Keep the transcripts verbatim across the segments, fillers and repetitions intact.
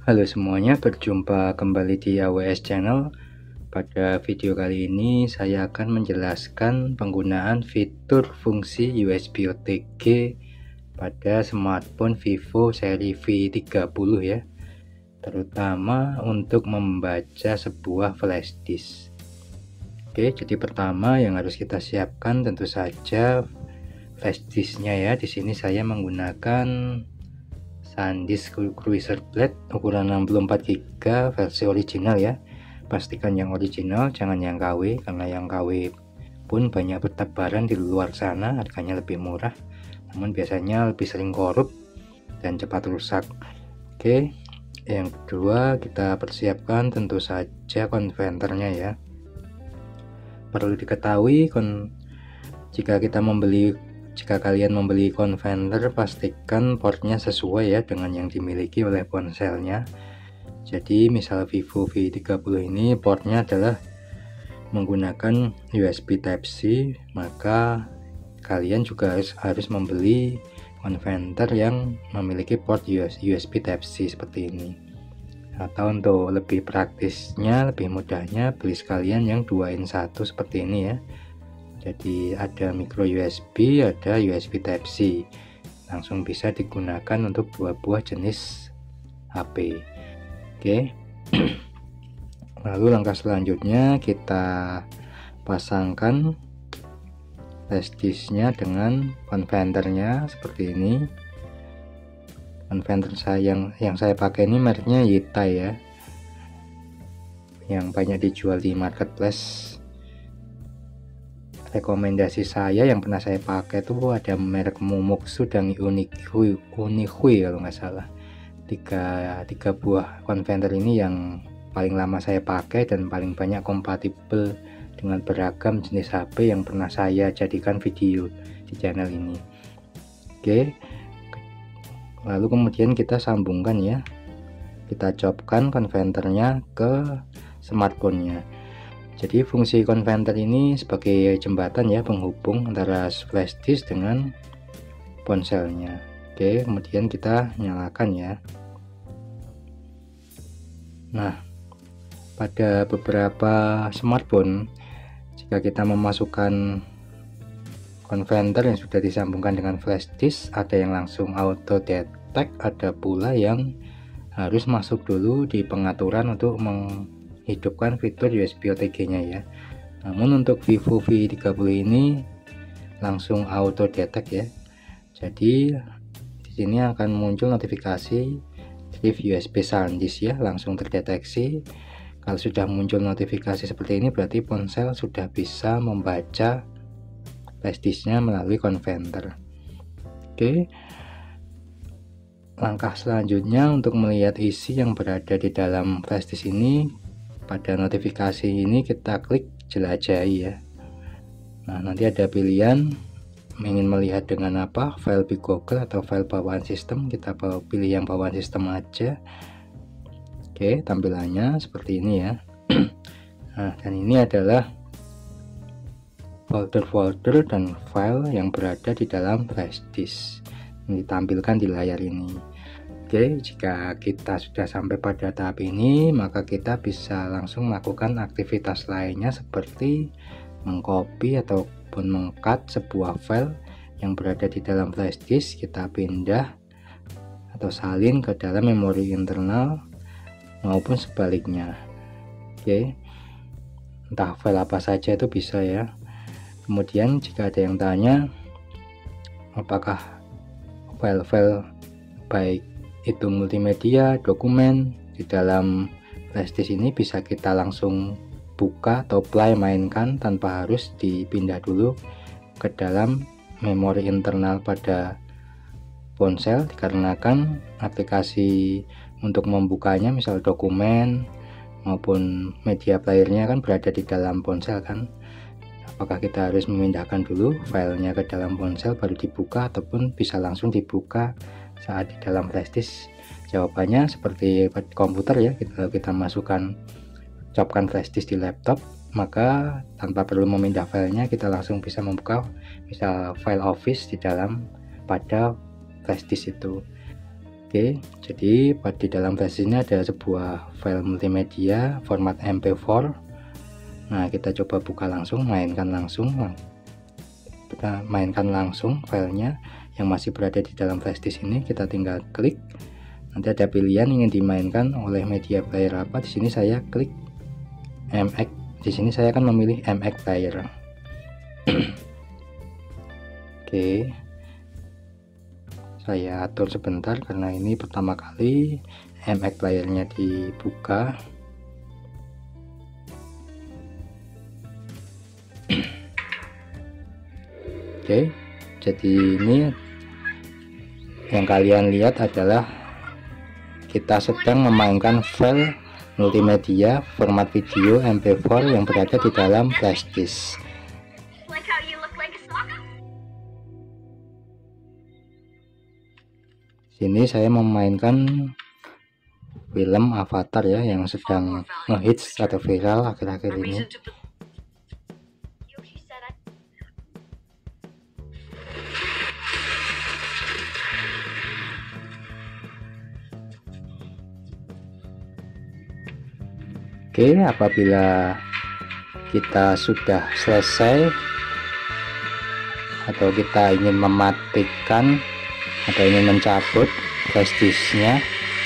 Halo semuanya, berjumpa kembali di A W S Channel. Pada video kali ini saya akan menjelaskan penggunaan fitur fungsi U S B O T G pada smartphone Vivo seri V tiga puluh ya, terutama untuk membaca sebuah flash disk. Oke, jadi pertama yang harus kita siapkan tentu saja flash disknya ya. Di sini saya menggunakan SanDisk Cruiser Blade ukuran enam puluh empat giga versi original ya. Pastikan yang original, jangan yang K W, karena yang K W pun banyak bertebaran di luar sana, harganya lebih murah, namun biasanya lebih sering korup dan cepat rusak. Oke, yang kedua kita persiapkan tentu saja konverternya ya. Perlu diketahui kon jika kita membeli Jika kalian membeli konverter, pastikan portnya sesuai ya dengan yang dimiliki oleh ponselnya. Jadi misal Vivo V tiga puluh ini portnya adalah menggunakan U S B Type C, maka kalian juga harus, harus membeli konverter yang memiliki port U S B Type C seperti ini. Atau untuk lebih praktisnya, lebih mudahnya, beli sekalian yang dua in satu seperti ini ya. Jadi ada micro U S B, ada U S B Type C, langsung bisa digunakan untuk dua buah jenis H P. Oke. Lalu langkah selanjutnya kita pasangkan flash disknya dengan konverternya seperti ini. Konverter saya yang yang saya pakai ini mereknya Yitai ya, yang banyak dijual di marketplace. Rekomendasi saya yang pernah saya pakai tuh ada merek Momoksu dan Unihui, Unihui kalau nggak salah. Tiga, tiga buah konverter ini yang paling lama saya pakai dan paling banyak kompatibel dengan beragam jenis H P yang pernah saya jadikan video di channel ini. Oke, lalu kemudian kita sambungkan ya, kita copkan konverternya ke smartphone-nya. Jadi fungsi konverter ini sebagai jembatan ya, penghubung antara flash disk dengan ponselnya. Oke, kemudian kita nyalakan ya. Nah, pada beberapa smartphone, jika kita memasukkan konverter yang sudah disambungkan dengan flash disk, ada yang langsung auto detect, ada pula yang harus masuk dulu di pengaturan untuk meng hidupkan fitur U S B O T G nya ya. Namun untuk Vivo V tiga puluh ini langsung auto detect ya. Jadi di sini akan muncul notifikasi drive U S B SanDisk ya, langsung terdeteksi. Kalau sudah muncul notifikasi seperti ini berarti ponsel sudah bisa membaca flash disknya melalui konverter. Oke. Langkah selanjutnya untuk melihat isi yang berada di dalam flash disk ini, pada notifikasi ini kita klik jelajahi ya. Nah, nanti ada pilihan ingin melihat dengan apa, file di Google atau file bawaan sistem. Kita pilih yang bawaan sistem aja. Oke, tampilannya seperti ini ya. Nah, dan ini adalah folder-folder dan file yang berada di dalam flash disk yang ditampilkan di layar ini. Oke, jika kita sudah sampai pada tahap ini, maka kita bisa langsung melakukan aktivitas lainnya seperti mengcopy ataupun mengcut sebuah file yang berada di dalam flash disk, kita pindah atau salin ke dalam memori internal maupun sebaliknya. Oke, entah file apa saja itu bisa ya. Kemudian jika ada yang tanya apakah file-file baik itu multimedia, dokumen di dalam flash disk ini bisa kita langsung buka atau play mainkan tanpa harus dipindah dulu ke dalam memori internal pada ponsel, dikarenakan aplikasi untuk membukanya misal dokumen maupun media playernya kan berada di dalam ponsel kan. Apakah kita harus memindahkan dulu filenya ke dalam ponsel baru dibuka, ataupun bisa langsung dibuka saat di dalam flash disk? Jawabannya seperti komputer ya, kita, kita masukkan copkan flash disk di laptop, maka tanpa perlu memindah filenya kita langsung bisa membuka misal file Office di dalam pada flash disk itu. Oke, jadi di dalam flash ini ada sebuah file multimedia format M P four. Nah, kita coba buka langsung, mainkan langsung. Kita mainkan langsung filenya yang masih berada di dalam flash disk ini. Kita tinggal klik. Nanti ada pilihan ingin dimainkan oleh media player apa. Di sini saya klik M X. Di sini saya akan memilih M X player. Oke. Saya atur sebentar karena ini pertama kali M X playernya dibuka. Oke, jadi ini yang kalian lihat adalah kita sedang memainkan file multimedia format video M P four yang berada di dalam flash disk. Sini saya memainkan film Avatar ya, yang sedang ngehits atau viral akhir-akhir ini. Oke, apabila kita sudah selesai atau kita ingin mematikan atau ingin mencabut flash disknya,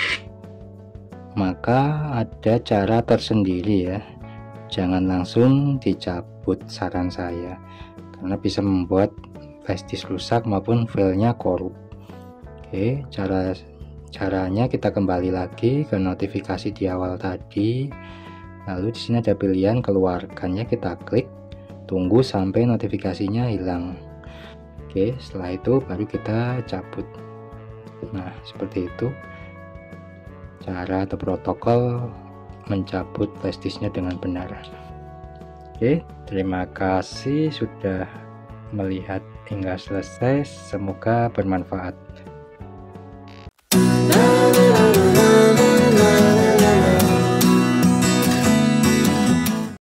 maka ada cara tersendiri ya. Jangan langsung dicabut, saran saya, karena bisa membuat flash disk rusak maupun filenya korup. Oke, cara caranya kita kembali lagi ke notifikasi di awal tadi. Lalu di sini ada pilihan keluarkannya, kita klik, tunggu sampai notifikasinya hilang. Oke, setelah itu baru kita cabut. Nah, seperti itu cara atau protokol mencabut flash disknya dengan benar. Oke, terima kasih sudah melihat hingga selesai. Semoga bermanfaat.